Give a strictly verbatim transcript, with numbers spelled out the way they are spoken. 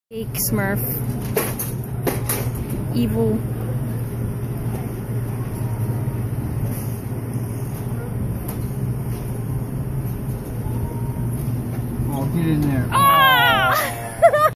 Fake Smurf. Evil. Oh, get in there. Oh!